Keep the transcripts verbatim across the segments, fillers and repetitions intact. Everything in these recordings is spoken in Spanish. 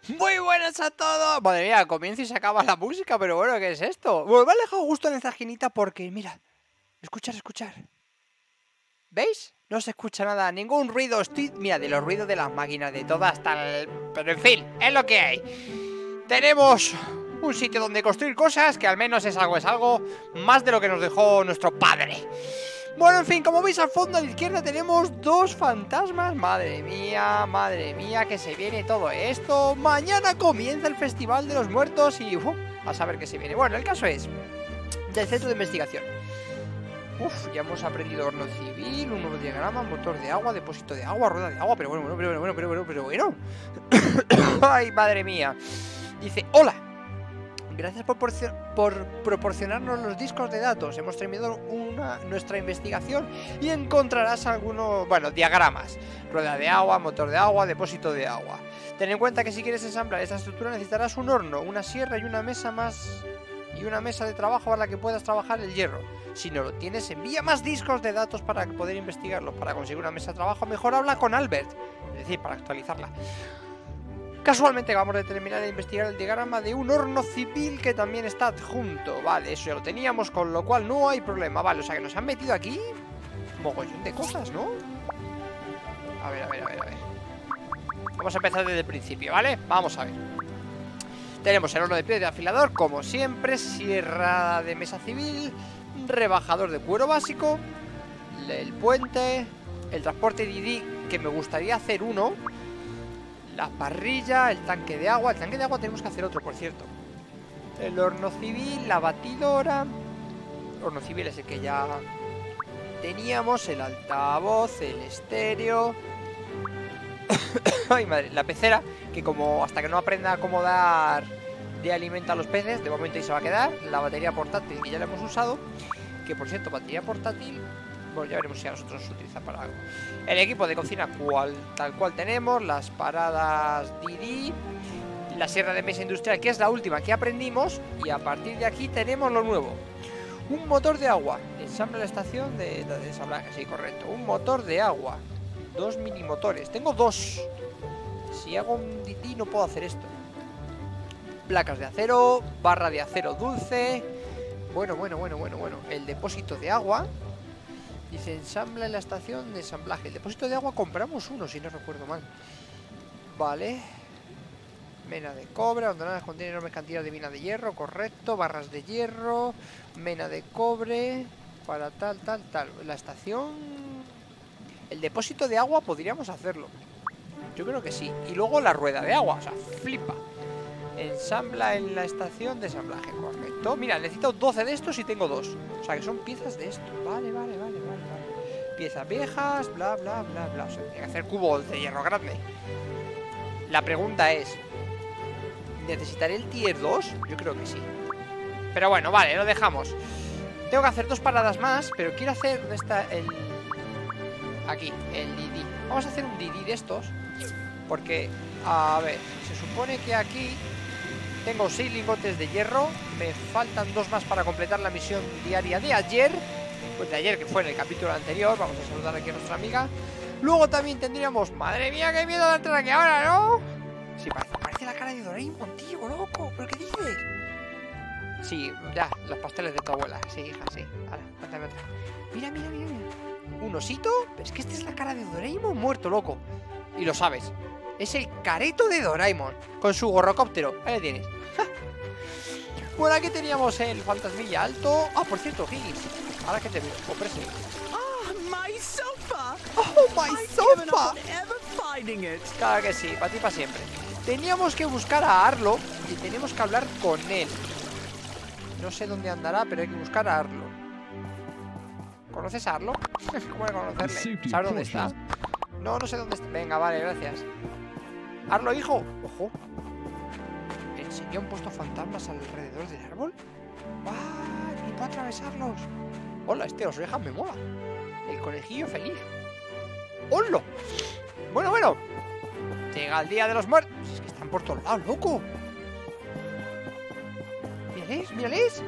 Muy buenas a todos. Madre mía, comienza y se acaba la música, pero bueno, ¿qué es esto? Bueno, me ha dejado justo en esta esquinita porque, mira, escuchar, escuchar. ¿Veis? No se escucha nada, ningún ruido. Estoy, mira, de los ruidos de las máquinas, de todo hasta el... Pero en fin, es lo que hay. Tenemos un sitio donde construir cosas, que al menos es algo, es algo más de lo que nos dejó nuestro padre. Bueno, en fin, como veis al fondo a la izquierda tenemos dos fantasmas. Madre mía, madre mía, que se viene todo esto. Mañana comienza el Festival de los Muertos y uh, a saber qué se viene. Bueno, el caso es del centro de investigación. Uf, ya hemos aprendido horno civil, un nuevo diagrama, motor de agua, depósito de agua, rueda de agua. Pero bueno, bueno, pero bueno, pero bueno, pero bueno. Ay, madre mía. Dice, hola. Gracias por, por proporcionarnos los discos de datos. Hemos terminado una, nuestra investigación y encontrarás algunos, bueno, diagramas. Rueda de agua, motor de agua, depósito de agua. Ten en cuenta que si quieres ensamblar esta estructura necesitarás un horno, una sierra y una mesa más y una mesa de trabajo para la que puedas trabajar el hierro. Si no lo tienes, envía más discos de datos para poder investigarlos. Para conseguir una mesa de trabajo, mejor habla con Albert, es decir, para actualizarla. Casualmente acabamos de terminar de investigar el diagrama de un horno civil que también está adjunto. Vale, eso ya lo teníamos, con lo cual no hay problema. Vale, o sea que nos han metido aquí mogollón de cosas, ¿no? A ver, a ver, a ver, a ver. Vamos a empezar desde el principio, ¿vale? Vamos a ver. Tenemos el horno de piedra de afilador, como siempre. Sierra de mesa civil. Rebajador de cuero básico. El puente. El transporte Didi, que me gustaría hacer uno. La parrilla, el tanque de agua. El tanque de agua tenemos que hacer otro, por cierto. El horno civil, la batidora. El horno civil es el que ya teníamos. El altavoz, el estéreo. Ay, madre, la pecera, que como hasta que no aprenda cómo dar de alimento a los peces, de momento ahí se va a quedar. La batería portátil, que ya la hemos usado. Que por cierto, batería portátil, bueno, ya veremos si a nosotros se utiliza para algo. El equipo de cocina cual, tal cual tenemos. Las paradas Didi. La sierra de mesa industrial, que es la última que aprendimos. Y a partir de aquí tenemos lo nuevo. Un motor de agua. Ensambla la estación de, de ensamblaje, sí, correcto. Un motor de agua. Dos mini motores. Tengo dos. Si hago un Didi no puedo hacer esto. Placas de acero. Barra de acero dulce. Bueno, bueno, bueno, bueno, bueno. El depósito de agua. Dice, ensambla en la estación de ensamblaje. El depósito de agua compramos uno, si no recuerdo mal. Vale. Mena de cobre, abandonadas contiene enormes cantidades de mina de hierro, correcto. Barras de hierro. Mena de cobre. Para tal, tal, tal. La estación... El depósito de agua podríamos hacerlo. Yo creo que sí. Y luego la rueda de agua, o sea, flipa. Ensambla en la estación de ensamblaje, correcto. Mira, necesito doce de estos y tengo dos. O sea, que son piezas de esto. Vale, vale, vale, vale, vale. Piezas viejas, bla, bla, bla, bla. O sea, tiene que hacer cubos de hierro grande. La pregunta es, ¿necesitaré el tier dos? Yo creo que sí. Pero bueno, vale, lo dejamos. Tengo que hacer dos paradas más, pero quiero hacer... ¿Dónde está el...? Aquí, el Didi. Vamos a hacer un Didi de estos. Porque, a ver, se supone que aquí tengo seis lingotes de hierro. Me faltan dos más para completar la misión diaria de ayer. Pues de ayer, que fue en el capítulo anterior. Vamos a saludar aquí a nuestra amiga. Luego también tendríamos... Madre mía, qué miedo de entrar aquí ahora, ¿no? Sí, parece, parece la cara de Doraemon, tío, loco. ¿Pero qué dices? Sí, ya, los pasteles de tu abuela. Sí, hija, sí. Ahora, cuéntame otra. Mira, mira, mira, mira. ¿Un osito? Pero es que esta es la cara de Doraemon muerto, loco. Y lo sabes. Es el careto de Doraemon. Con su gorrocóptero. Ahí lo tienes. Bueno, aquí teníamos el fantasmilla alto. Ah, por cierto, Higgins. Ahora que te veo. Ofrece. Oh, my sofa. Oh, my sofa. It. Claro que sí, para ti para siempre. Teníamos que buscar a Arlo y tenemos que hablar con él. No sé dónde andará, pero hay que buscar a Arlo. ¿Conoces a Arlo? ¿Cómo de conocerle? ¿Sabes dónde está? No, no sé dónde está. Venga, vale, gracias. Arlo, hijo. Ojo. ¿En serio han puesto fantasmas alrededor del árbol? ¡Ah! ¡Y puedo atravesarlos! Hola, este oreja me mola. El conejillo feliz. ¡Hola! Bueno, bueno. Llega el día de los muertos. Es que están por todos lados, loco. Mírales, mírales.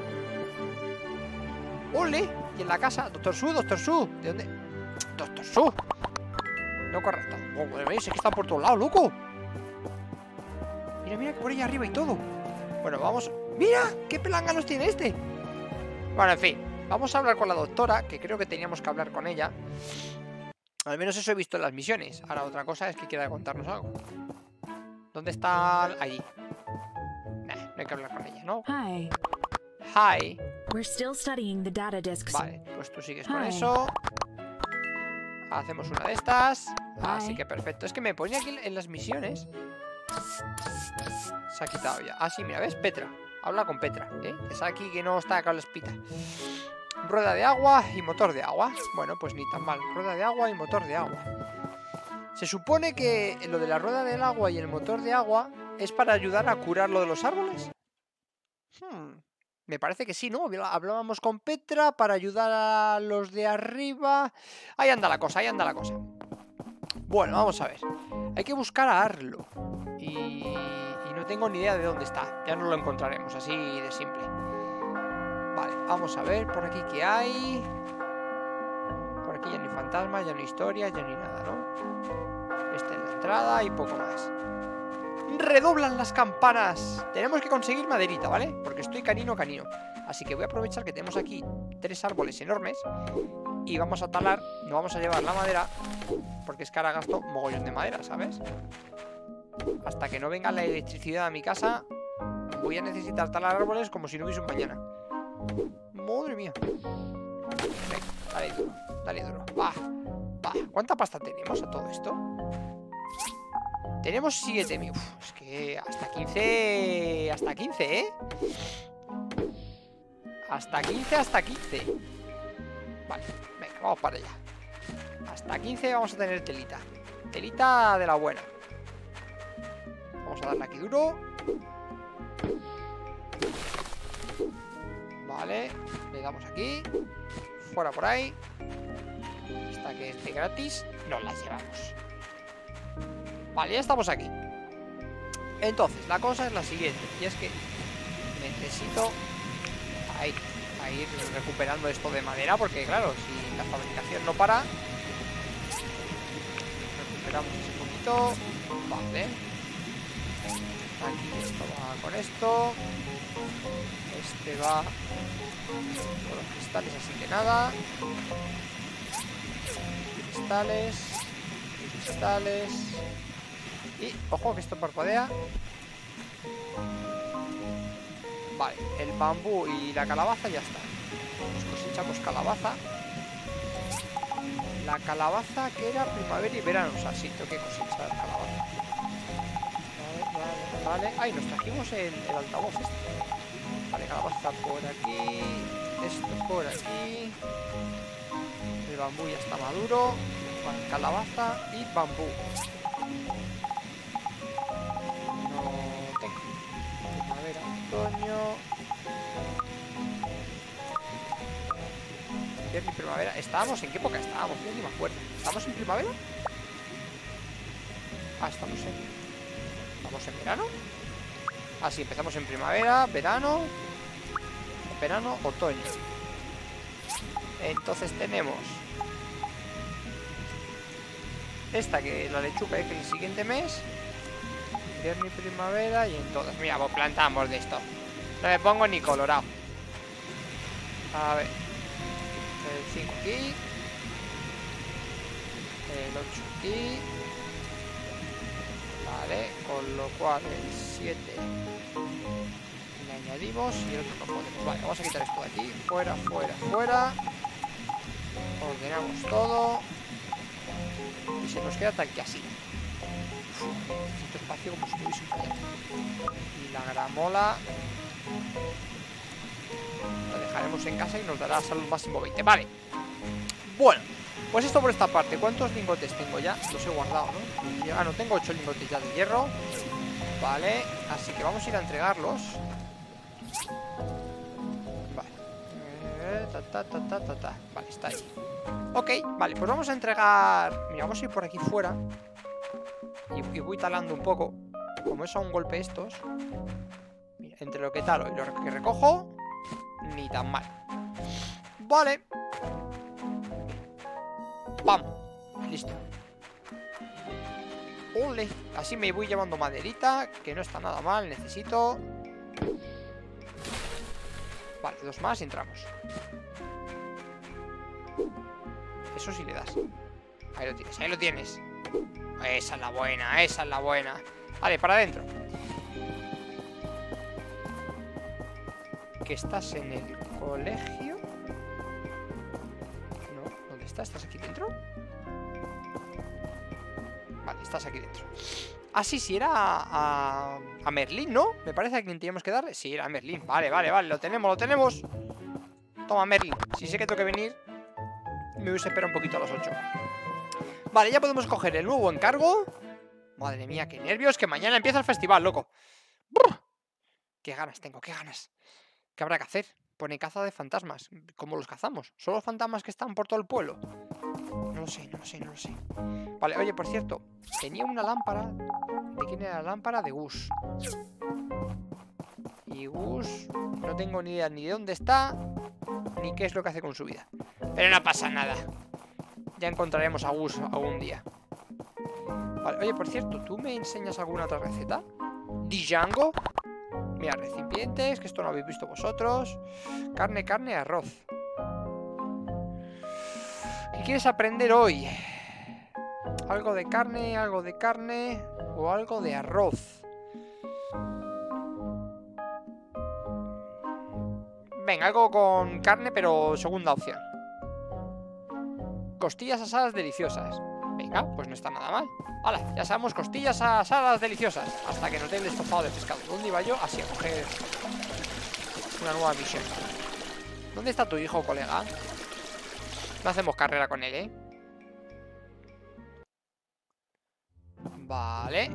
¡Ole! Y en la casa, Doctor Su, Doctor Su. ¿De dónde? Doctor Su. No, correcto. Oh, es que está por todos lados, loco. Mira, Mira, mira, que por ahí arriba y todo. Bueno, vamos... ¡Mira! ¡Qué pelánganos tiene este! Bueno, en fin. Vamos a hablar con la doctora, que creo que teníamos que hablar con ella. Al menos eso he visto en las misiones. Ahora otra cosa es que quiera contarnos algo. ¿Dónde está? Allí. Nah, no hay que hablar con ella, ¿no? Hi. Hi. We're still studying the data disks. Vale, pues tú sigues con Hi. eso. Hacemos una de estas. Así Hi. que perfecto. Es que me ponía aquí en las misiones. Se ha quitado ya. Ah, sí, mira, ¿ves? Petra. Habla con Petra, ¿eh? Es aquí que no está acá la espita. Rueda de agua y motor de agua. Bueno, pues ni tan mal. Rueda de agua y motor de agua. Se supone que lo de la rueda del agua y el motor de agua es para ayudar a curar lo de los árboles. Hmm, me parece que sí, ¿no? Hablábamos con Petra para ayudar a los de arriba. Ahí anda la cosa, ahí anda la cosa. Bueno, vamos a ver. Hay que buscar a Arlo. Y, y no tengo ni idea de dónde está. Ya no lo encontraremos, así de simple. Vale, vamos a ver por aquí qué hay. Por aquí ya ni fantasmas, ya ni historias, ya ni nada, ¿no? Esta es la entrada y poco más. ¡Redoblan las campanas! Tenemos que conseguir maderita, ¿vale? Porque estoy canino canino. Así que voy a aprovechar que tenemos aquí tres árboles enormes y vamos a talar, no vamos a llevar la madera porque es que ahora gasto mogollón de madera, ¿sabes? Hasta que no venga la electricidad a mi casa voy a necesitar talar árboles como si no hubiese un mañana. Madre mía. Venga, dale duro, dale duro. Va, va. ¿Cuánta pasta tenemos a todo esto? Tenemos siete mil. Es que hasta quince. Hasta quince, ¿eh? Hasta quince, hasta quince. Vale, venga, vamos para allá. Hasta quince vamos a tener telita. Telita de la buena. Vamos a darle aquí duro. Vale, le damos aquí. Fuera por ahí. Hasta que esté gratis nos las llevamos. Vale, ya estamos aquí. Entonces, la cosa es la siguiente. Y es que necesito ahí, a ir recuperando esto de madera. Porque claro, si la fabricación no para, recuperamos ese poquito. Vale. Aquí esto va con esto. Este va con los cristales, así que nada. Cristales. Cristales. Y, ojo, que esto parpadea. Vale, el bambú y la calabaza ya está. Pues cosechamos calabaza. La calabaza que era primavera y verano. O sea, sí, tengo que cosechar calabaza. Vale, vale, vale. Ay, nos trajimos el, el altavoz este. Vale, calabaza por aquí. Esto por aquí. El bambú ya está maduro. Vale, calabaza y bambú. No tengo. Primavera, otoño. Invierno y primavera. ¿Estábamos? ¿En qué época estábamos? Yo ni me acuerdo. ¿Estamos en primavera? Ah, estamos en... ¿Estamos en verano? Ah, sí, empezamos en primavera, verano. Verano, otoño. Entonces tenemos esta que es la lechuga, que es el siguiente mes. Invierno y primavera y en todas. Mira, pues plantamos de esto. No me pongo ni colorado. A ver. El cinco aquí. El ocho aquí. Vale, con lo cual el siete le añadimos y el otro no podemos. Vale, vamos a quitar esto de aquí. Fuera, fuera, fuera. Ordenamos todo. Y se nos queda tal que así. Uf, necesito espacio como si tuviese un taller. Y la gramola la dejaremos en casa y nos dará salud máximo veinte. Vale. Bueno, pues esto por esta parte. ¿Cuántos lingotes tengo ya? Los he guardado, ¿no? Ah, no, tengo ocho lingotes ya de hierro. Vale, así que vamos a ir a entregarlos. Vale. Eh, ta, ta, ta, ta, ta, ta. Vale, está ahí. Ok, vale, pues vamos a entregar... Mira, vamos a ir por aquí fuera. Y, y voy talando un poco. Como es a un golpe estos. Mira, entre lo que talo y lo que recojo, ni tan mal. Vale. ¡Pam! Listo. Ole. Así me voy llevando maderita, que no está nada mal. Necesito... Vale, dos más y entramos. Eso sí le das. Ahí lo tienes, ahí lo tienes. Esa es la buena, esa es la buena. Vale, para adentro. ¿Que estás en el colegio? No, ¿dónde estás? ¿Estás aquí dentro? Vale, estás aquí dentro. Ah, sí, sí, era a, a Merlín, ¿no? Me parece a quien teníamos que darle. Sí, era a Merlín. Vale, vale, vale, lo tenemos, lo tenemos. Toma, Merlín. Si sé que tengo que venir, me hubiese esperado un poquito a las ocho. Vale, ya podemos coger el nuevo encargo. Madre mía, qué nervios, que mañana empieza el festival, loco. ¡Brr! Qué ganas tengo, qué ganas. ¿Qué habrá que hacer? Pone caza de fantasmas. ¿Cómo los cazamos? ¿Son los fantasmas que están por todo el pueblo? No lo sé, no lo sé, no lo sé. Vale, oye, por cierto, tenía una lámpara. ¿De quién era la lámpara? De Gus. Y Gus, no tengo ni idea ni de dónde está, ni qué es lo que hace con su vida. Pero no pasa nada. Ya encontraremos a Gus algún día. Vale, oye, por cierto, ¿tú me enseñas alguna otra receta? Django. Mira, recipientes, que esto no lo habéis visto vosotros. Carne, carne, arroz. ¿Qué quieres aprender hoy? Algo de carne, algo de carne o algo de arroz. Venga, algo con carne, pero segunda opción. Costillas asadas deliciosas. Venga, pues no está nada mal. Hala, ya sabemos, costillas asadas deliciosas. Hasta que nos dé el estofado de pescado. ¿Dónde iba yo? Así a coger una nueva misión. ¿Dónde está tu hijo, colega? No hacemos carrera con él, ¿eh? Vale.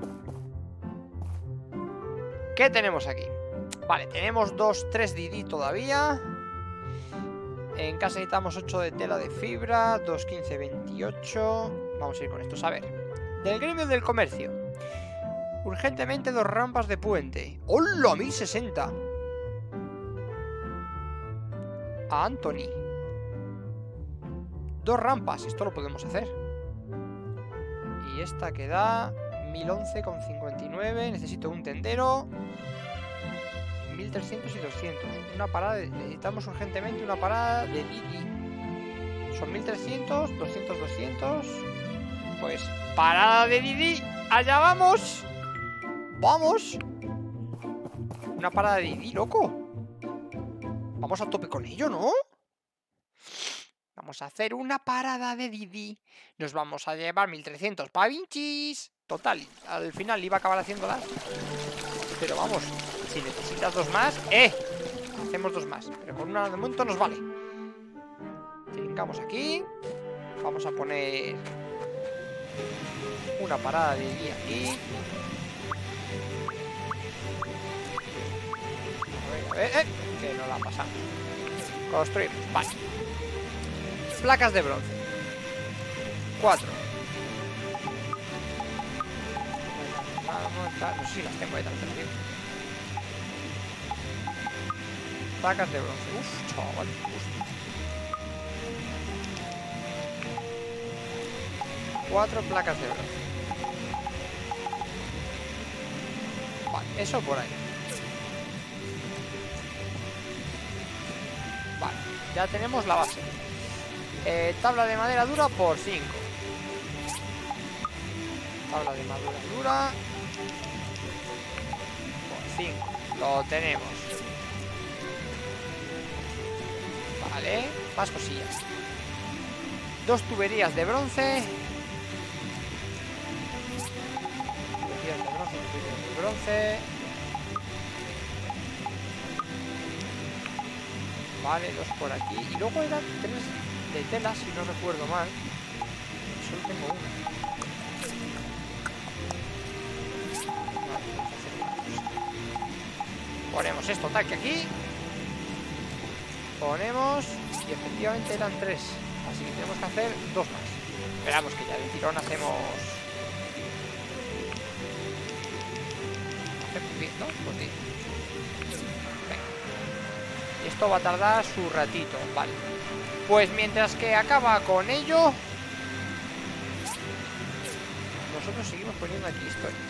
¿Qué tenemos aquí? Vale, tenemos dos, tres Didi todavía. En casa necesitamos ocho de tela de fibra, dos, quince, veintiocho. Vamos a ir con estos, a ver. Del gremio del comercio. Urgentemente dos rampas de puente. ¡Hola! mil sesenta. A Anthony. Dos rampas, esto lo podemos hacer. Y esta que da mil once con cincuenta y nueve. Necesito un tendero. mil trescientos y doscientos. Una parada de, necesitamos urgentemente una parada de Didi. Son mil trescientos, doscientos, doscientos. Pues parada de Didi. Allá vamos. Vamos. Una parada de Didi, loco. Vamos a tope con ello, ¿no? Vamos a hacer una parada de Didi. Nos vamos a llevar mil trescientos pavinchis. Total, al final iba a acabar haciéndolas. Pero vamos, si necesitas dos más, ¡eh! Hacemos dos más, pero con una de momento nos vale. Trincamos aquí. Vamos a poner una parada de Didi aquí. A ver, a ver, eh, que no la pasamos. Construir, vale. Placas de bronce. Cuatro. No sé si las tengo ahí tan perdido. Placas de bronce. Uf, chaval. Uf. Cuatro placas de bronce. Vale, eso por ahí. Vale, ya tenemos la base. Eh, tabla de madera dura por cinco. Tabla de madera dura por cinco. Lo tenemos. Vale, más cosillas. Dos tuberías de bronce. Tuberías de bronce, tuberías de bronce. Vale, dos por aquí. Y luego eran tres de tela, si no recuerdo mal. Solo tengo una. Vale, ponemos esto, tal que aquí. Ponemos. Y efectivamente eran tres. Así que tenemos que hacer dos más. Esperamos que ya de tirón hacemos. Hacemos bien, ¿no? Pues bien. Venga. Esto va a tardar su ratito, vale. Pues mientras que acaba con ello, nosotros seguimos poniendo aquí historias.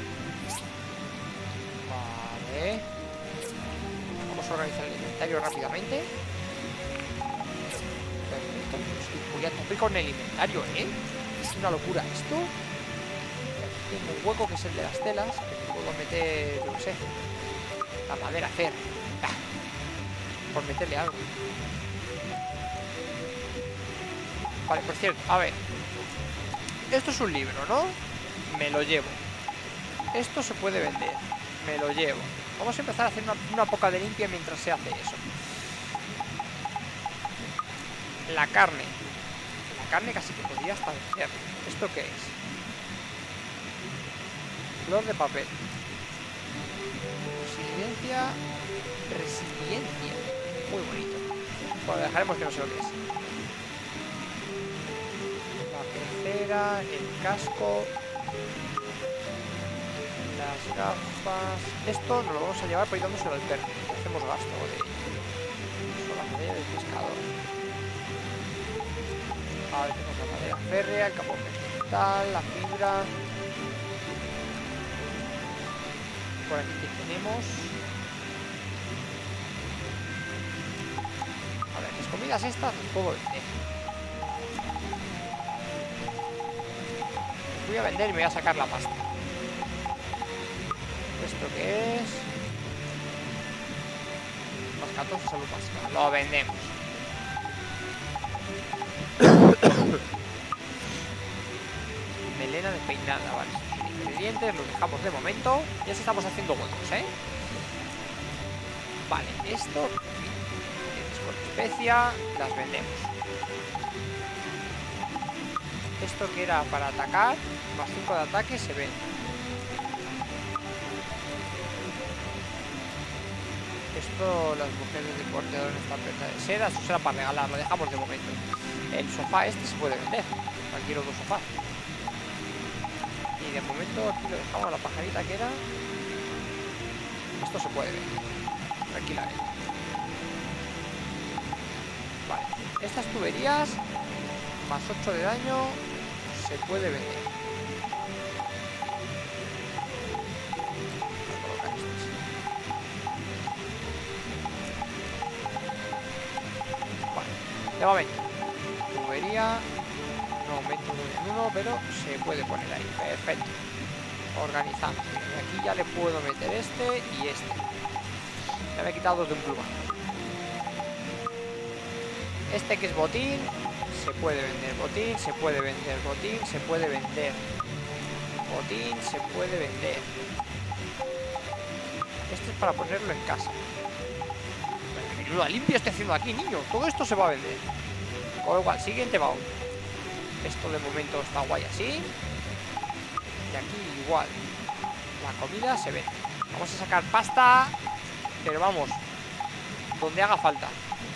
Vale. Vamos a organizar el inventario rápidamente. Perfecto. Voy a tope con el inventario, ¿eh? Es una locura esto. Tengo un hueco que es el de las telas, que puedo meter, yo qué sé, la madera, hacer. Ah, por meterle algo. Vale, por cierto, a ver. Esto es un libro, ¿no? Me lo llevo. Esto se puede vender. Me lo llevo. Vamos a empezar a hacer una, una poca de limpia mientras se hace eso. La carne. La carne casi que podría hasta vender. ¿Esto qué es? Flor de papel. Resiliencia. Resiliencia. Muy bonito. Bueno, dejaremos que no sé lo que es. La pecera, el casco, las gafas. Esto nos lo vamos a llevar poniéndoselo al perro. Hacemos gasto de ello. Eso, la madera del pescador. Ahora tenemos la madera férrea, el carbón vegetal, la fibra. Por aquí que tenemos. A ver, las comidas estas las puedo vender. Las voy a vender y me voy a sacar la pasta. ¿Esto qué es? Más catorce salud básica. Lo vendemos. Melena despeinada, vale. Ingredientes, los dejamos de momento. Ya se estamos haciendo huecos, ¿eh? Vale, esto con especia, las vendemos. Esto que era para atacar, más cinco de ataque, se vende. Esto, las mujeres de porteador en esta prenda de seda, eso será para regalar, lo dejamos de momento. El sofá este se puede vender. Quiero dos sofás. Y de momento aquí lo dejamos, la pajarita que era. Esto se puede vender tranquilamente. Vale, estas tuberías más ocho de daño se puede vender. Voy a colocar estas. Vale, de momento tubería no aumento uno en uno, pero se puede poner ahí. Perfecto. Organizamos. Y aquí ya le puedo meter este y este. Ya me he quitado dos de un plumazo. Este que es botín, se puede vender botín, se puede vender botín, se puede vender botín, se puede vender. Este es para ponerlo en casa. Menuda limpia estoy haciendo aquí, niño. Todo esto se va a vender. Con lo cual, siguiente baúl. Esto de momento está guay así. Y aquí igual. La comida se vende. Vamos a sacar pasta. Pero vamos, donde haga falta.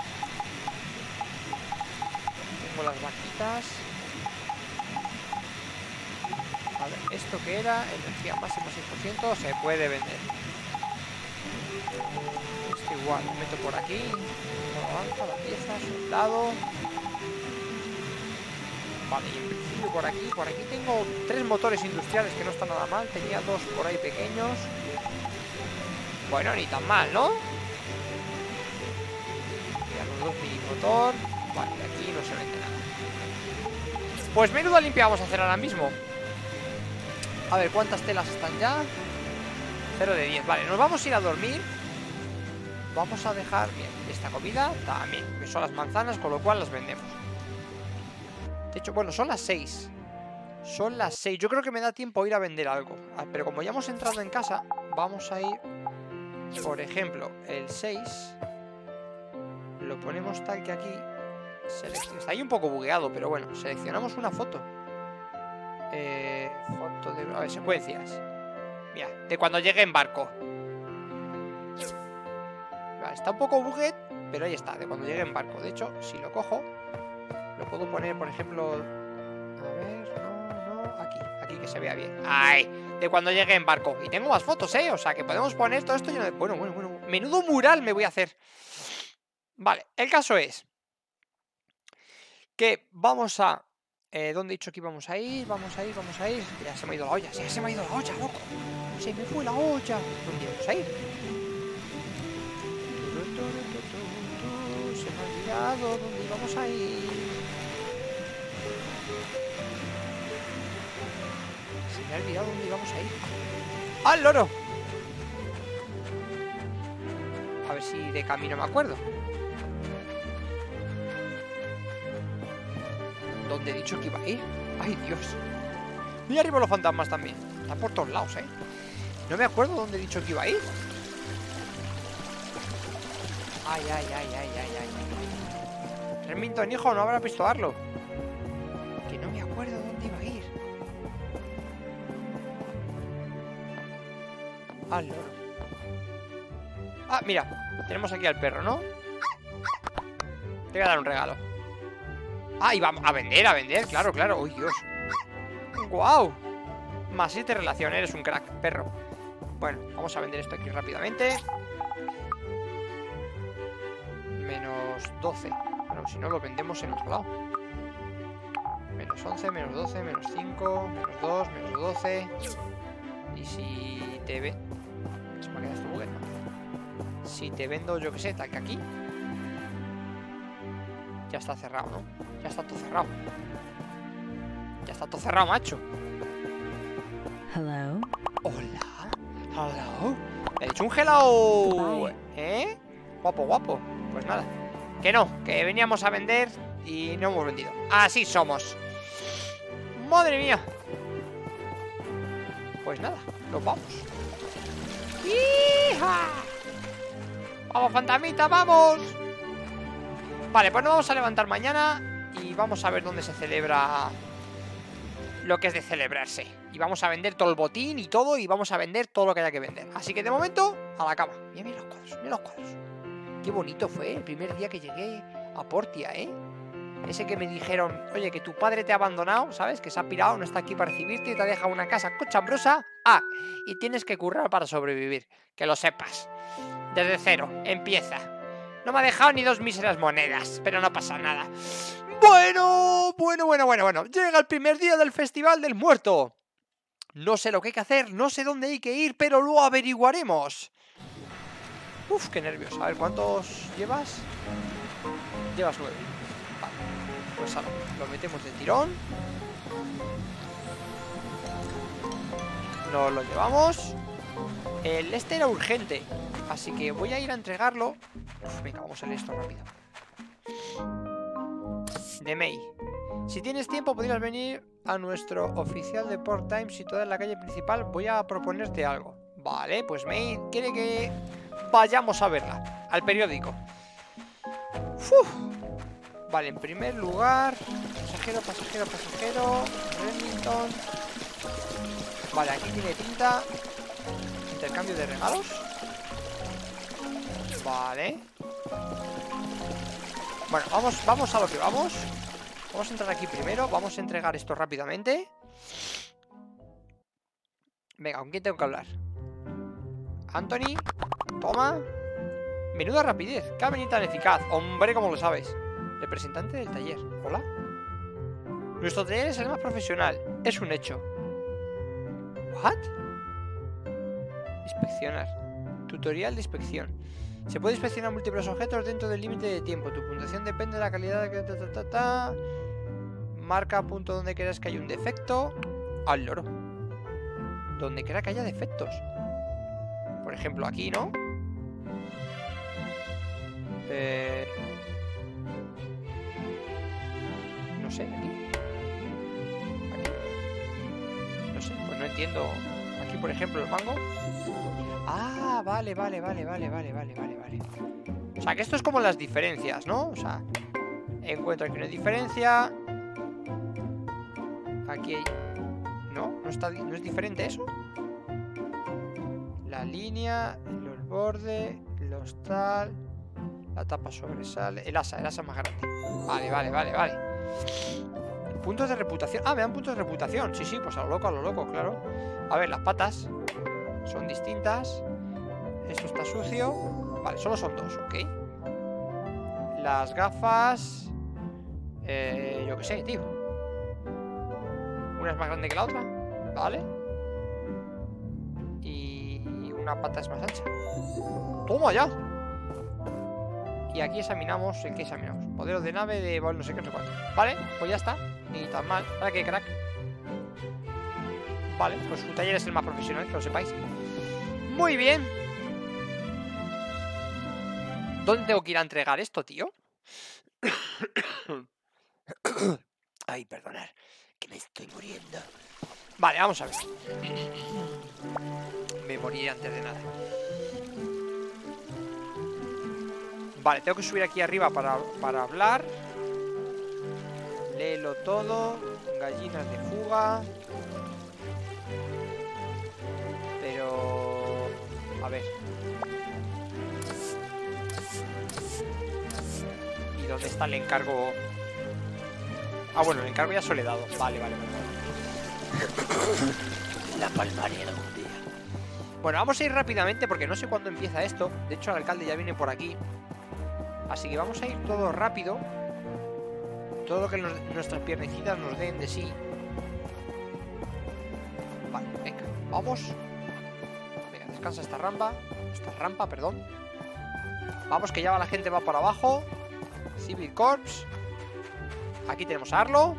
Tengo las vaquitas. A ver, esto que era energía máxima seis por ciento se puede vender. Esto igual, lo meto por aquí. No avanza, la pieza, soldado. Vale, y en principio por aquí, por aquí tengo tres motores industriales que no están nada mal. Tenía dos por ahí pequeños. Bueno, ni tan mal, ¿no? Ya los dos mini motor. Vale, aquí no se vende nada. Pues menuda limpia vamos a hacer ahora mismo. A ver, ¿cuántas telas están ya? cero de diez, vale, nos vamos a ir a dormir. Vamos a dejar, bien, esta comida también, que son las manzanas, con lo cual las vendemos. De hecho, bueno, son las seis. Son las seis, yo creo que me da tiempo a ir a vender algo. Pero como ya hemos entrado en casa, vamos a ir. Por ejemplo, el seis lo ponemos tal que aquí está ahí un poco bugueado, pero bueno, seleccionamos una foto. Eh, foto de... A ver, secuencias. Mira, de cuando llegue en barco. Vale, está un poco buguet, pero ahí está, de cuando llegue en barco. De hecho, si lo cojo, lo puedo poner, por ejemplo... A ver, no, no, aquí, aquí que se vea bien. ¡Ay! De cuando llegue en barco. Y tengo más fotos, ¿eh? O sea, que podemos poner todo esto lleno de... Bueno, bueno, bueno. Menudo mural me voy a hacer. Vale, el caso es que vamos a Eh, ¿Dónde he dicho que íbamos a ir? Vamos a ir, vamos a ir. Ya se me ha ido la olla, ya se me ha ido la olla, loco. Se me fue la olla. ¿Dónde íbamos a ir? Se me ha olvidado dónde íbamos a ir. Se me ha olvidado dónde íbamos a ir. ¡Al loro! A ver si de camino me acuerdo. ¿Dónde he dicho que iba a ir? ¡Ay, Dios! Y arriba los fantasmas también. Están por todos lados, ¿eh? No me acuerdo dónde he dicho que iba a ir. Ay, ay, ay, ay, ay, ay. Remington, hijo, no habrá visto darlo. Que no me acuerdo dónde iba a ir. Al loro. Ah, mira, tenemos aquí al perro, ¿no? Te voy a dar un regalo. Ah, y vamos a vender, a vender, claro, claro. ¡Uy, Dios! ¡Guau! Más siete relación, eres un crack, perro. Bueno, vamos a vender esto aquí rápidamente. Menos doce. Bueno, si no lo vendemos en otro lado. Menos once, menos doce, menos cinco, menos dos, menos doce. Y si te ve... Se me ha quedado este bugue, ¿no? Si te vendo, yo que sé, tal que aquí. Ya está cerrado, ¿no? Ya está todo cerrado. Ya está todo cerrado, macho. Hello. Hola. Hello. Le he dicho un hello. ¿Eh? Guapo, guapo. Pues nada. Que no, que veníamos a vender y no hemos vendido. Así somos. Madre mía. Pues nada, nos vamos. ¡Hija! Vamos, fantasmita, vamos. Vale, pues nos vamos a levantar mañana y vamos a ver dónde se celebra lo que es de celebrarse. Y vamos a vender todo el botín y todo, y vamos a vender todo lo que haya que vender. Así que de momento, a la cama. Mira, mira los cuadros, mira los cuadros. Qué bonito fue el primer día que llegué a Portia, ¿eh? Ese que me dijeron, oye, que tu padre te ha abandonado, ¿sabes? Que se ha pirado, no está aquí para recibirte y te ha dejado una casa cochambrosa. Ah, y tienes que currar para sobrevivir, que lo sepas. Desde cero, empieza. No me ha dejado ni dos míseras monedas, pero no pasa nada. Bueno, bueno, bueno, bueno, bueno. Llega el primer día del Festival del Muerto. No sé lo que hay que hacer, no sé dónde hay que ir, pero lo averiguaremos. Uf, qué nervios. A ver, ¿cuántos llevas? Llevas nueve. Vale, pues algo, lo metemos de tirón. Nos lo llevamos. El este era urgente, así que voy a ir a entregarlo. Uf, venga, vamos a leer esto rápido. De May. Si tienes tiempo podrías venir a nuestro oficial de Port Time situado en la calle principal. Voy a proponerte algo. Vale, pues May quiere que vayamos a verla, al periódico. Uf. Vale, en primer lugar, pasajero, pasajero, pasajero, Remington. Vale, aquí tiene pinta. Intercambio de regalos. Vale. Bueno, vamos, vamos a lo que vamos. Vamos a entrar aquí primero. Vamos a entregar esto rápidamente. Venga, ¿con quién tengo que hablar? Anthony. Toma. Menuda rapidez. ¿Qué ha venido tan eficaz? Hombre, ¿cómo lo sabes? Representante del taller. Hola. Nuestro taller es el más profesional. Es un hecho. ¿What? Inspeccionar. Tutorial de inspección. Se puede inspeccionar múltiples objetos dentro del límite de tiempo. Tu puntuación depende de la calidad de... Ta, ta, ta, ta. Marca punto donde creas que hay un defecto. Al loro. Donde crea que haya defectos. Por ejemplo, aquí, ¿no? Eh... No sé, aquí. Aquí. No sé, pues no entiendo. Aquí, por ejemplo, el mango. Ah, vale, vale, vale, vale, vale, vale, vale, vale. O sea, que esto es como las diferencias, ¿no? O sea, encuentro aquí una diferencia. Aquí hay... ¿No? ¿No, está... ¿No es diferente eso? La línea, los bordes, los tal... La tapa sobresale... El asa, el asa más grande. Vale, vale, vale, vale. Puntos de reputación. Ah, me dan puntos de reputación. Sí, sí, pues a lo loco, a lo loco, claro. A ver, las patas son distintas. Esto está sucio. Vale, solo son dos, ok. Las gafas... Eh, yo qué sé, tío. Una es más grande que la otra. Vale. Y una pata es más ancha. ¡Toma ya! Y aquí examinamos. ¿El que examinamos? Modelo de nave de... Bueno, no sé qué, no sé cuánto. Vale, pues ya está. Ni tan mal. Ahora que crack. Vale, pues su taller es el más profesional, que lo sepáis. Muy bien. ¿Dónde tengo que ir a entregar esto, tío? Ay, perdonar, que me estoy muriendo. Vale, vamos a ver. Me moriré antes de nada. Vale, tengo que subir aquí arriba para, para hablar. Léelo todo. Gallinas de fuga. Pero... A ver. ¿Y dónde está el encargo? Ah, bueno, el encargo ya se lo he dado. Vale, vale, vale. La palmaré algún día. Bueno, vamos a ir rápidamente porque no sé cuándo empieza esto. De hecho, el alcalde ya viene por aquí. Así que vamos a ir todo rápido. Todo lo que nos, nuestras piernecitas nos den de sí. Vale, venga, vamos. Venga, descansa esta rampa. Esta rampa, perdón. Vamos, que ya la gente va para abajo. Civil Corps. Aquí tenemos a Arlo.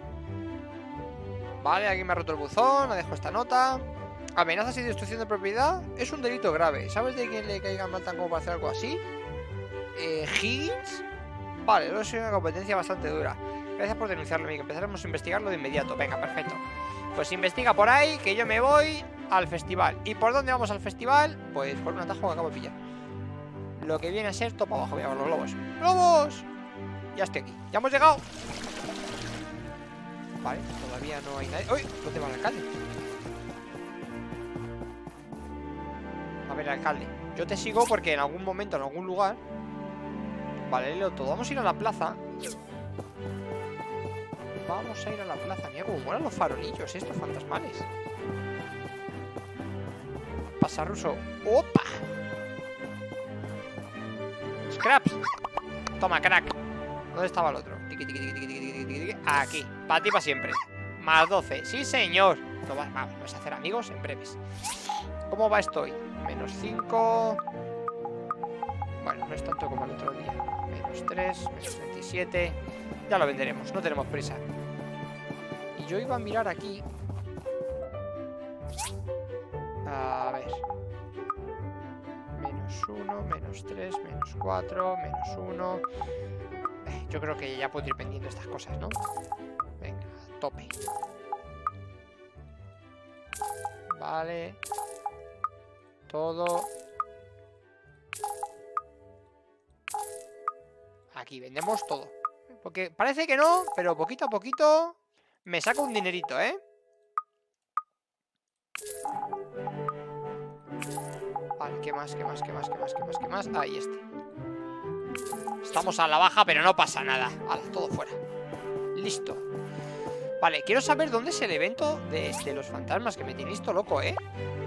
Vale, aquí me ha roto el buzón. Le dejo esta nota. Amenazas y destrucción de propiedad es un delito grave. ¿Sabes de quién le caiga mal tan como para hacer algo así? Eh, Higgins. Vale, eso es una competencia bastante dura. Gracias por denunciarlo, amigo. Empezaremos a investigarlo de inmediato. Venga, perfecto. Pues investiga por ahí, que yo me voy al festival. ¿Y por dónde vamos al festival? Pues por un atajo que acabo de pillar. Lo que viene a ser topa abajo. Voy a ver los globos. ¡Globos! Ya estoy aquí. ¡Ya hemos llegado! Vale, todavía no hay nadie. ¡Uy! ¿Dónde va el alcalde? A ver, alcalde. Yo te sigo porque en algún momento, en algún lugar... Vale, leo todo. Vamos a ir a la plaza. Vamos a ir a la plaza. Mira cómo molan los farolillos estos fantasmales. Pasa, ruso. ¡Opa! Scraps. Toma, crack. ¿Dónde estaba el otro? Tiqui, tiqui, tiqui, tiqui, tiqui, tiqui, tiqui. Aquí. Para ti, para siempre. Más doce. Sí, señor. No, va, vamos, vamos a hacer amigos en breves. ¿Cómo va esto hoy? Menos cinco. Bueno, no es tanto como el otro día. Menos tres, menos veintisiete. Ya lo venderemos, no tenemos prisa. Y yo iba a mirar aquí. A ver. Menos uno, menos tres, menos cuatro, menos uno. Eh, yo creo que ya puedo ir vendiendo estas cosas, ¿no? Venga, a tope. Vale. Todo. Aquí vendemos todo. Porque parece que no, pero poquito a poquito me saco un dinerito, ¿eh? Vale, ¿qué más? ¿Qué más? ¿Qué más? ¿Qué más? ¿Qué más? ¿Qué más? Ahí este. Estamos a la baja, pero no pasa nada. Hala, todo fuera. Listo. Vale, quiero saber dónde es el evento de, de los fantasmas, que me tiene esto loco, ¿eh?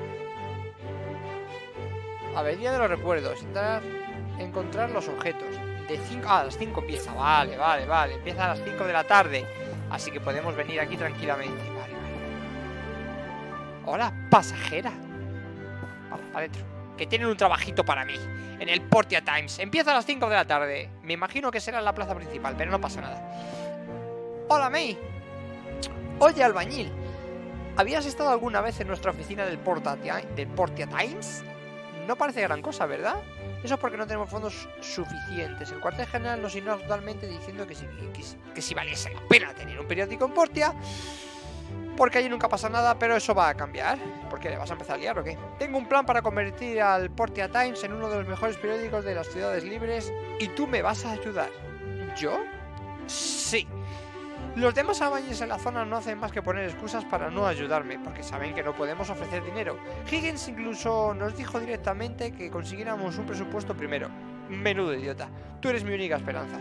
A ver, día de los recuerdos. Intentar encontrar los objetos. De cinco, ah, a las cinco empieza. Vale, vale, vale. Empieza a las cinco de la tarde. Así que podemos venir aquí tranquilamente. Vale, vale. Hola, pasajera. Vale, para adentro. Que tienen un trabajito para mí. En el Portia Times. Empieza a las cinco de la tarde. Me imagino que será en la plaza principal, pero no pasa nada. Hola, May. Oye, albañil. ¿Habías estado alguna vez en nuestra oficina del Portia, del Portia Times? No parece gran cosa, ¿verdad? Eso es porque no tenemos fondos suficientes. El cuartel general nos ignora totalmente diciendo que si, que, que si valiese la pena tener un periódico en Portia, porque allí nunca pasa nada, pero eso va a cambiar. ¿Por qué? ¿Le vas a empezar a liar o qué? Tengo un plan para convertir al Portia Times en uno de los mejores periódicos de las ciudades libres y tú me vas a ayudar. ¿Yo? Sí. Los demás albañiles en la zona no hacen más que poner excusas para no ayudarme, porque saben que no podemos ofrecer dinero. Higgins incluso nos dijo directamente que consiguiéramos un presupuesto primero. Menudo idiota. Tú eres mi única esperanza.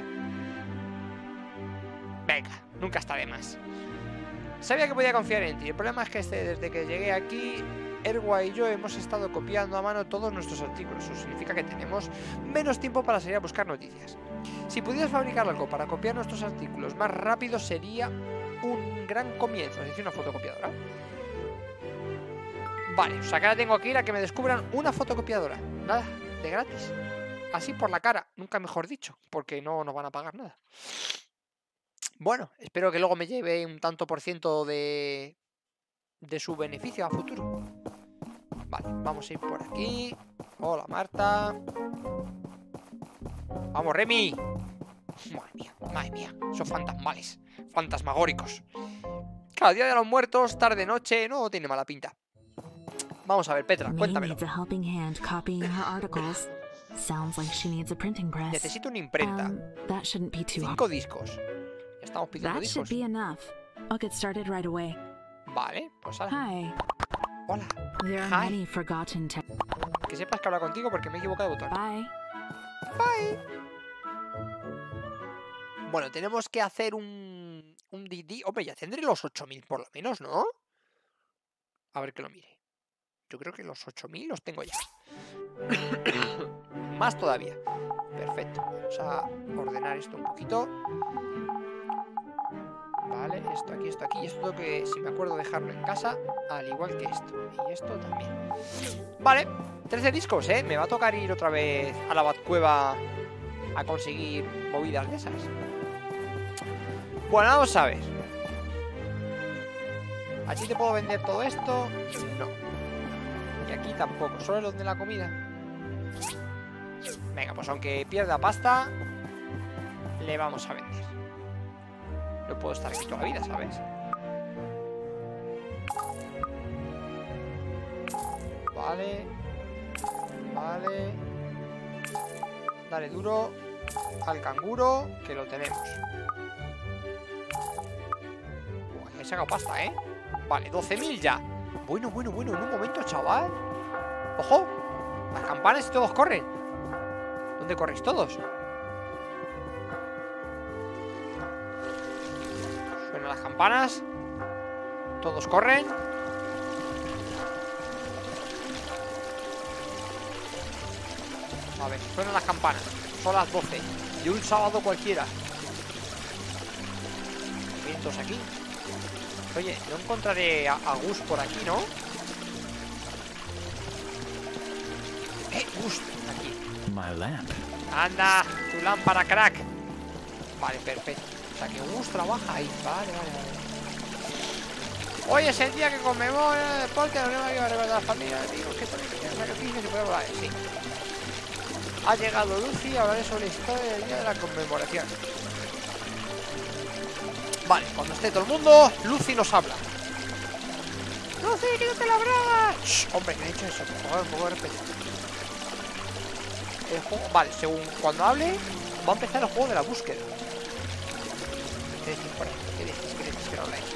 Venga, nunca está de más. Sabía que podía confiar en ti. El problema es que este, desde que llegué aquí, Erwa y yo hemos estado copiando a mano todos nuestros artículos. Eso significa que tenemos menos tiempo para salir a buscar noticias. Si pudieras fabricar algo para copiar nuestros artículos más rápido sería un gran comienzo. Es decir, una fotocopiadora. Vale, o sea que ahora tengo que ir a que me descubran una fotocopiadora. Nada, de gratis. Así por la cara, nunca mejor dicho, porque no nos van a pagar nada. Bueno, espero que luego me lleve un tanto por ciento de, de su beneficio a futuro. Vale, vamos a ir por aquí. Hola, Marta. ¡Vamos, Remy! Madre mía, madre mía. Son fantasmales, fantasmagóricos. Cada día de los muertos, tarde, noche, no tiene mala pinta. Vamos a ver, Petra, May cuéntamelo. needs a helping hand copying her articles. Sounds like she needs a printing press. Necesito una imprenta. Um, that shouldn't be too hard. Cinco discos. Ya estamos pidiendo That should discos. be enough. I'll get started right away. Vale, pues ahora. Hi. Hola. There are Hi. many forgotten te- Que sepas que habla contigo porque me he equivocado de botón. Bye. Bye. Bueno, tenemos que hacer un... Un D D. Hombre, ya tendré los ocho mil por lo menos, ¿no? A ver que lo mire. Yo creo que los ocho mil los tengo ya. Más todavía. Perfecto. Vamos a ordenar esto un poquito. Vale, esto aquí, esto aquí. Y esto tengo que, si me acuerdo, dejarlo en casa. Al igual que esto. Y esto también. Vale, trece discos, ¿eh? Me va a tocar ir otra vez a la Batcueva a conseguir movidas de esas. Bueno, vamos a ver. ¿Aquí te puedo vender todo esto? No. Y aquí tampoco, solo los de la comida. Venga, pues aunque pierda pasta, le vamos a vender. No puedo estar aquí toda la vida, ¿sabes? Vale. Vale. Dale duro al canguro, que lo tenemos. Uy, he sacado pasta, ¿eh? Vale, doce mil ya. Bueno, bueno, bueno, en un momento, chaval. ¡Ojo! Las campanas y todos corren. ¿Dónde corréis todos? Suenan las campanas. Todos corren. A ver, suenan las campanas. Son las doce. De un sábado cualquiera. Vienen todos aquí. Oye, no encontraré a, a Gus por aquí, ¿no? Eh, Gus, aquí. My lamp. Anda, tu lámpara, crack. Vale, perfecto. O sea que Gus trabaja ahí. Vale, vale, vale. Hoy es el día que conmemora el deporte, la unión de la familia, amigos, que también tienen sacrificios y se puede volar. Sí. Ha llegado Lucy, hablaré sobre la historia del día de la conmemoración. Vale, cuando esté todo el mundo, Lucy nos habla. Lucy, quítate la braga. Shh, hombre, que he hecho eso, por favor, un poco de respeto. El juego, vale, según cuando hable, va a empezar el juego de la búsqueda. ¿Qué decís por ahí? ¿Qué decís? ¿Qué decís que no habláis?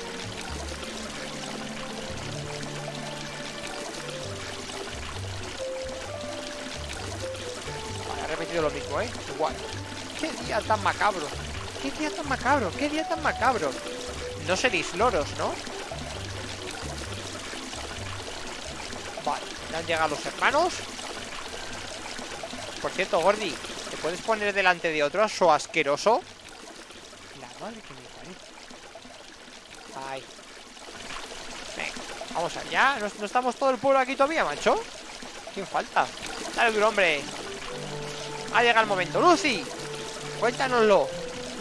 Vale, ha repetido lo mismo, ¿eh? Igual. ¿Qué día tan macabro? ¿Qué día tan macabro? ¿Qué día tan macabro? No seréis loros, ¿no? Vale, ya han llegado los hermanos. Por cierto, Gordy, ¿te puedes poner delante de otro aso asqueroso? La madre que me parece. Ahí. Venga, vamos allá. ¿No, ¿No estamos todo el pueblo aquí todavía, macho? ¿Quién falta? Dale duro, hombre. Ha llegado el momento. Lucy, cuéntanoslo.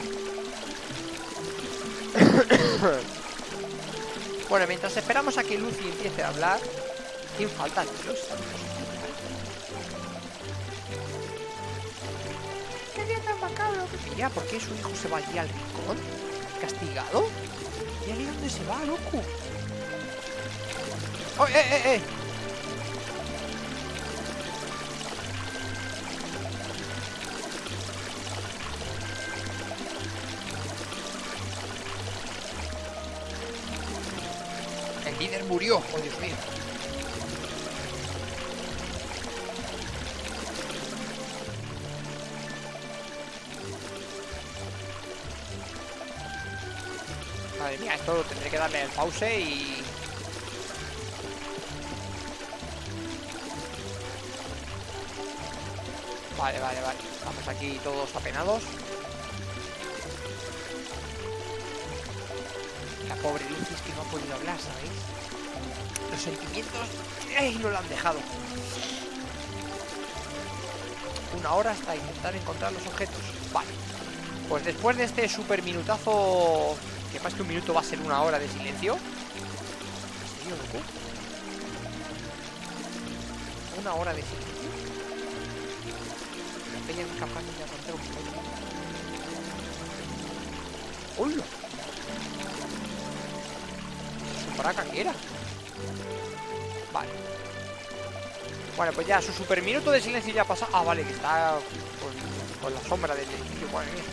Bueno, mientras esperamos a que Lucy empiece a hablar. ¿Quién falta, tíos? ¿Qué día tan macabro? Mira, ¿por qué su hijo se va allí al rincón? ¿Castigado? ¿Y allí dónde se va, loco? ¡Oh, eh, eh, eh! El líder murió, oh Dios mío. Madre mía, esto tendré que darle el pause y... Vale, vale, vale. Estamos aquí todos apenados. pobre Lucy, es que no ha podido hablar, ¿sabéis? Los sentimientos, ¡ay!, no lo han dejado. Una hora hasta intentar encontrar los objetos. Vale. Pues después de este super minutazo, que más que un minuto va a ser una hora de silencio. ¿En serio, loco? Una hora de silencio. La peña es capaz de aguantar un poco. ¡Hola! ¿Su braca que era? Vale. Bueno, pues ya su super minuto de silencio ya ha pasado. Ah, vale, que está con, con la sombra del edificio. Madre mía.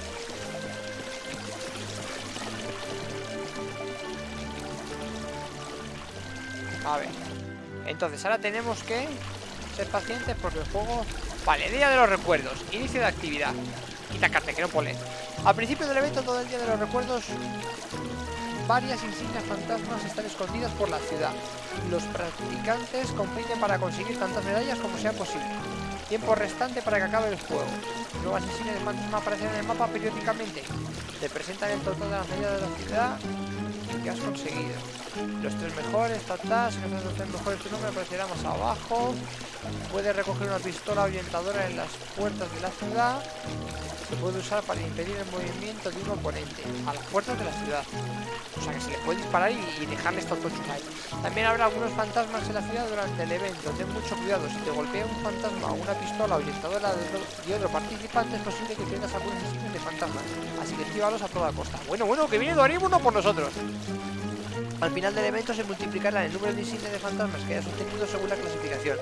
A ver. Entonces, ahora tenemos que ser pacientes porque el juego... Vale, día de los recuerdos. Inicio de actividad. Quita carta, que no puedo leer. Al principio del evento, todo el día de los recuerdos, varias insignias fantasmas están escondidas por la ciudad. Los practicantes compiten para conseguir tantas medallas como sea posible. Tiempo restante para que acabe el juego. Nuevas insignias de fantasma aparecen en el mapa periódicamente. Te presentan el total de las medallas de la ciudad que has conseguido. Los tres mejores, tatas, que son los tres mejores, tu nombre aparecerá más abajo. Puedes recoger una pistola ahuyentadora en las puertas de la ciudad. Se puede usar para impedir el movimiento de un oponente a las puertas de la ciudad. O sea que se le puede disparar y, y dejarles todos ahí. También habrá algunos fantasmas en la ciudad durante el evento. Ten mucho cuidado. Si te golpea un fantasma o una pistola ahuyentadora de otro, de otro participante, es posible que pierdas algunas insignias de fantasmas. Así que esquívalos a toda costa. Bueno, bueno, que viene Doribuno por nosotros. Al final del evento se multiplicará el número de insignias de fantasmas que hayas obtenido según la clasificación.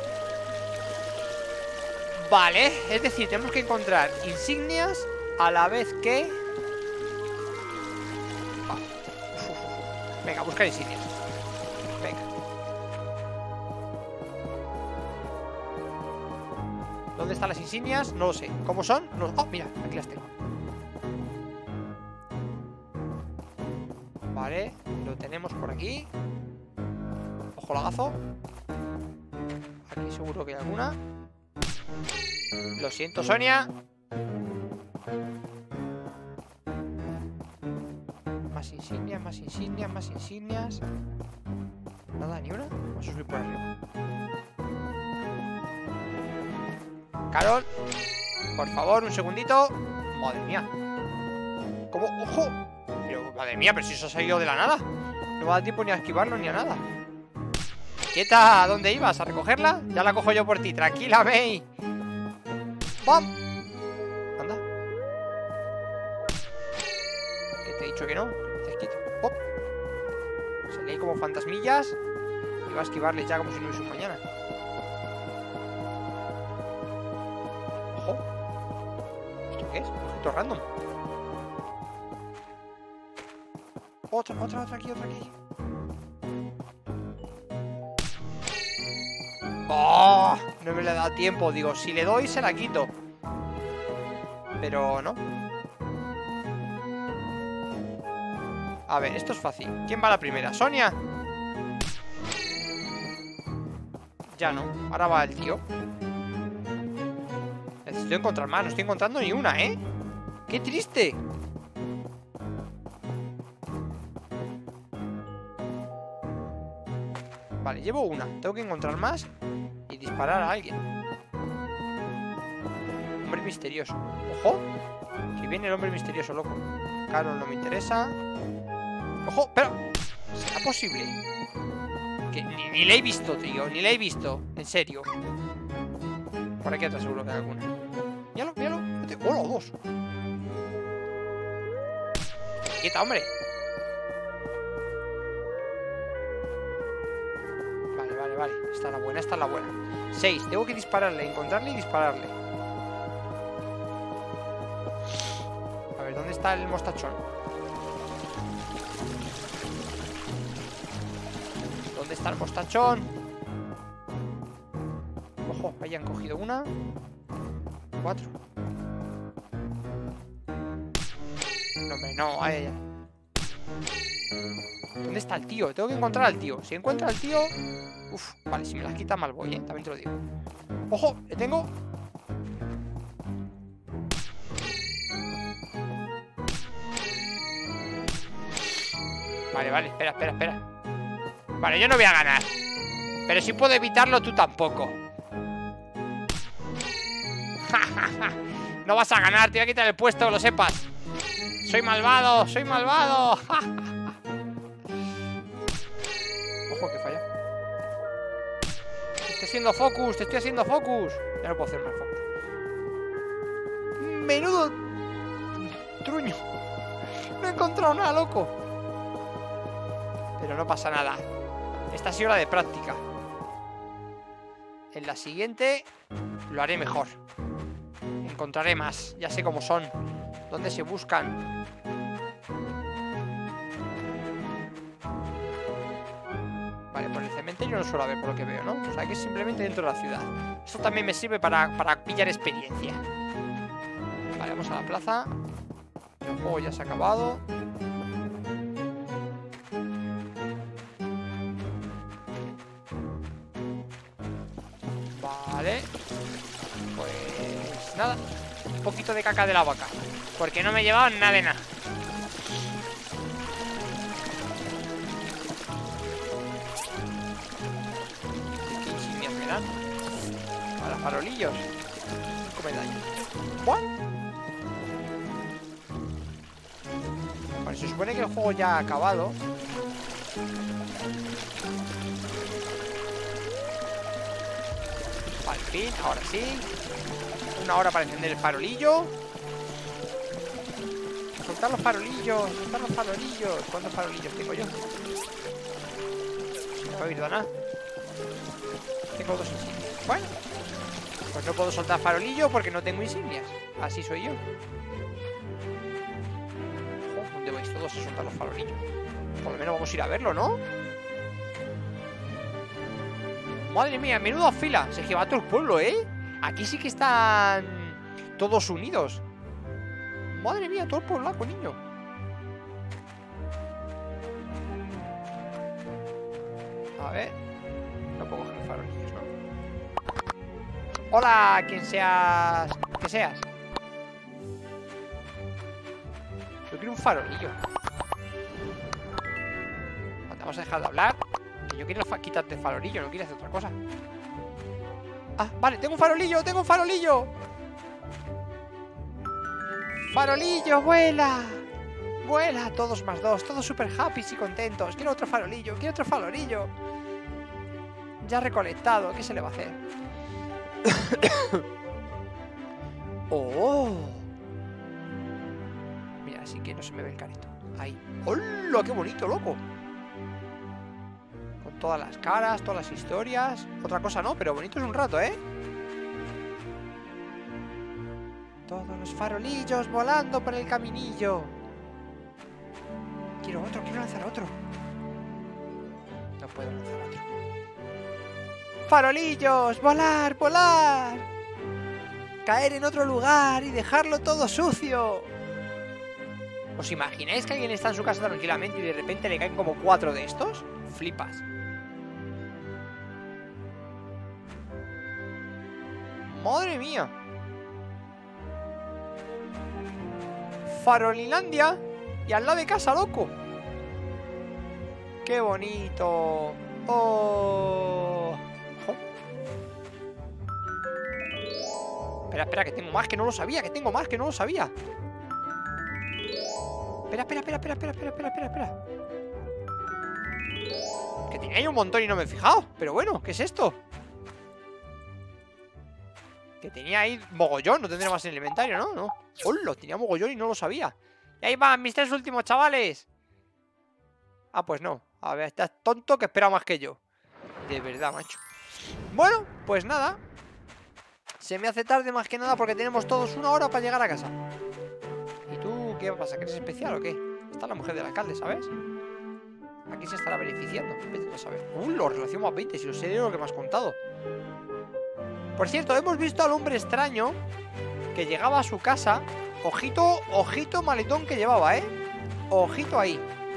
Vale, es decir, tenemos que encontrar insignias a la vez que... Vale. Uf, uf, uf. Venga, buscar insignias. Venga. ¿Dónde están las insignias? No lo sé. ¿Cómo son? No... Oh, mira, aquí las tengo. Vale, lo tenemos por aquí. Ojo lagazo. Aquí seguro que hay alguna. Lo siento, Sonia. Más insignias, más insignias, más insignias. Nada, ni una. Vamos a subir por arriba. Carol, por favor, un segundito. Madre mía. ¿Cómo? ¡Ojo! Pero, madre mía, pero si eso ha salido de la nada. No va a dar tiempo ni a esquivarlo ni a nada. Quieta, ¿a dónde ibas? ¿A recogerla? Ya la cojo yo por ti. Tranquila, May. ¡Bam! Anda. Que te he dicho que no. Cerquita. ¡Pop! Se lee como fantasmillas. Y va a esquivarles ya como si no hubiese un mañana. ¡Ojo! ¿Esto qué es? Un objeto random. Otra, otra, otra aquí, otra aquí. ¡Oh! No me le da tiempo. Digo, si le doy, se la quito. Pero no. A ver, esto es fácil. ¿Quién va a la primera? ¿Sonia? Ya no. Ahora va el tío. Necesito encontrar más. No estoy encontrando ni una, ¿eh? ¡Qué triste! Vale, llevo una. Tengo que encontrar más y disparar a alguien. Hombre misterioso. ¡Ojo! Que viene el hombre misterioso, loco. Carol no me interesa. ¡Ojo! ¡Pero! ¿Será posible? Que ni, ni le he visto, tío. Ni le he visto. En serio. Por aquí atrás seguro que hay alguna. Míralo, míralo. ¡Hola, dos! ¡Quieta, hombre! Vale, vale, esta es la buena, esta es la buena. seis, tengo que dispararle, encontrarle y dispararle. A ver, ¿dónde está el mostachón? ¿Dónde está el mostachón? Ojo, ahí han cogido una. Cuatro. No, hombre, no, ahí, ahí. ¿Dónde está el tío? Tengo que encontrar al tío. Si encuentro al tío... Uf, vale, si me las quita mal voy, ¿eh? También te lo digo. ¡Ojo! ¡Le tengo! Vale, vale, espera, espera, espera. Vale, yo no voy a ganar. Pero si puedo evitarlo, tú tampoco. No vas a ganar, te voy a quitar el puesto, que lo sepas. Soy malvado, soy malvado. Ojo, que falla. Te estoy haciendo focus, te estoy haciendo focus. Ya no puedo hacer más focus. Menudo truño. No he encontrado nada, loco. Pero no pasa nada. Esta ha sido la de práctica. En la siguiente lo haré mejor. Encontraré más. Ya sé cómo son. ¿Dónde se buscan? Vale, por el cementerio no suelo haber, por lo que veo, ¿no? O sea, que es simplemente dentro de la ciudad. Esto también me sirve para, para pillar experiencia. Vale, vamos a la plaza. El juego ya se ha acabado. Vale. Pues nada. Un poquito de caca de la vaca. Porque no me llevaban nada de nada. ¿Qué insignias me dan? Para farolillos. cinco medallas. ¿What? Vale, se supone que el juego ya ha acabado. Al fin, ahora sí. Una hora para encender el farolillo. Soltar los farolillos, soltar los farolillos. ¿Cuántos farolillos tengo yo? No me oído nada. Tengo dos insignias. Bueno, pues no puedo soltar farolillo porque no tengo insignias. Así soy yo. ¿Dónde vais todos a soltar los farolillos? Por lo menos vamos a ir a verlo, ¿no? Madre mía, menuda fila. Se lleva todo el pueblo, ¿eh? Aquí sí que están todos unidos. Madre mía, todo el pueblo, niño. A ver. No puedo coger los farolillos, ¿no? Hola, quien seas. Que seas. Yo quiero un farolillo. Vamos a dejar de hablar. Que yo quiero quitarte el farolillo, no quiero hacer otra cosa. Ah, vale, tengo un farolillo, tengo un farolillo. Farolillo, vuela. Vuela, todos más dos, todos super happy y contentos. Quiero otro farolillo, quiero otro farolillo. Ya recolectado, ¿qué se le va a hacer? Oh. Mira, así que no se me ve el careto. Ahí. ¡Hola! ¡Qué bonito, loco! Con todas las caras, todas las historias. Otra cosa no, pero bonito es un rato, ¿eh? Todos los farolillos volando por el caminillo. Quiero otro, quiero lanzar otro. No puedo lanzar otro. ¡Farolillos! ¡Volar, volar! Caer en otro lugar y dejarlo todo sucio. ¿Os imagináis que alguien está en su casa tranquilamente y de repente le caen como cuatro de estos? Flipas. ¡Madre mía! Farolilandia. Y al lado de casa, loco. ¡Qué bonito! ¡Oh! ¡Oh! Espera, espera, que tengo más, que no lo sabía. Que tengo más, que no lo sabía. Espera, espera, espera, espera, espera, espera, espera, espera, espera. Que tenía ahí un montón y no me he fijado. Pero bueno, ¿qué es esto? Que tenía ahí mogollón. No tendré más en el inventario, ¿no? No. ¡Hola! Tenía mogollón y no lo sabía. Y ahí van mis tres últimos chavales. Ah, pues no. A ver, estás tonto que espera más que yo. De verdad, macho. Bueno, pues nada. Se me hace tarde más que nada porque tenemos todos una hora para llegar a casa. ¿Y tú qué pasa? ¿Que eres especial o qué? Está la mujer del alcalde, ¿sabes? Aquí se estará beneficiando. Vete a saber. Uh, lo relaciono a veinte, si lo sé lo que me has contado. Por cierto, hemos visto al hombre extraño que llegaba a su casa. Ojito, ojito maletón que llevaba, ¿eh? Ojito ahí.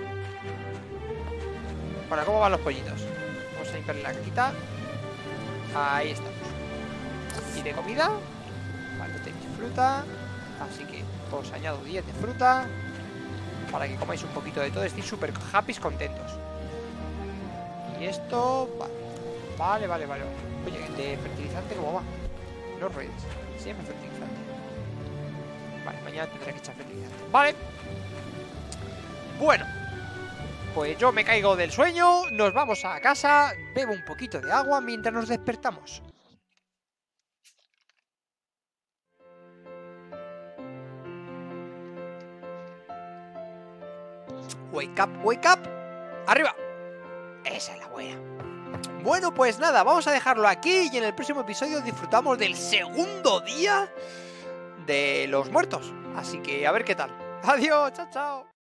Bueno, ¿cómo van los pollitos? Vamos a limpiarle la caquita. Ahí estamos. ¿Y de comida? Vale, tenéis fruta. Así que os añado diez de fruta. para que comáis un poquito de todo. Estéis súper happy, contentos. Y esto... Vale, vale, vale, vale. Oye, el de fertilizante, ¿cómo va? No ruedes. Siempre fertilizante. Vale, mañana tendré que echar fertilizante. Vale. Bueno, pues yo me caigo del sueño. Nos vamos a casa. Bebo un poquito de agua mientras nos despertamos. Wake up, wake up. Arriba. Esa es la buena. Bueno, pues nada, vamos a dejarlo aquí y en el próximo episodio disfrutamos del segundo día de los muertos. Así que a ver qué tal. Adiós, chao, chao.